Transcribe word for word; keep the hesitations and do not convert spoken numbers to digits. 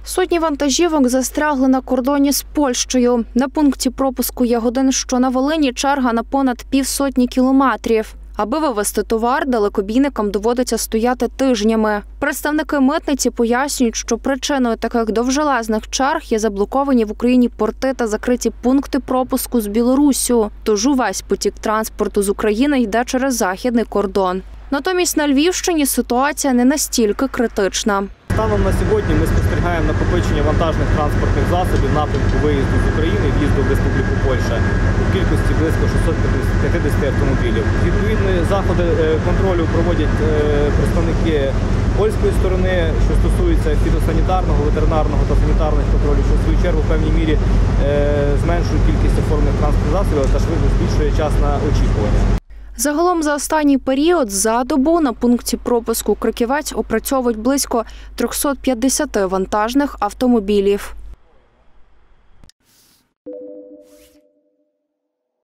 Сотні вантажівок застрягли на кордоні з Польщею. На пункті пропуску Ягодин, що на Волині, черга на понад півсотні кілометрів. Аби вивезти товар, далекобійникам доводиться стояти тижнями. Представники митниці пояснюють, що причиною таких довжелезних черг є заблоковані в Україні порти та закриті пункти пропуску з Білоруссю. Тож увесь потік транспорту з України йде через західний кордон. Натомість на Львівщині ситуація не настільки критична. Станом на сьогодні ми спостерігаємо накопичення вантажних транспортних засобів напрямку виїзду з України і в'їзду в Республіку Польща у кількості близько шістсот п'ятдесят автомобілів. Відповідні заходи контролю проводять представники польської сторони, що стосується фітосанітарного, ветеринарного та санітарного контролю, що в свою чергу в певній мірі зменшує кількість оформлених транспортних засобів та швидко збільшує час на очікування. Загалом за останній період за добу на пункті пропуску Криківець опрацьовують близько трьохсот п'ятдесят вантажних автомобілів.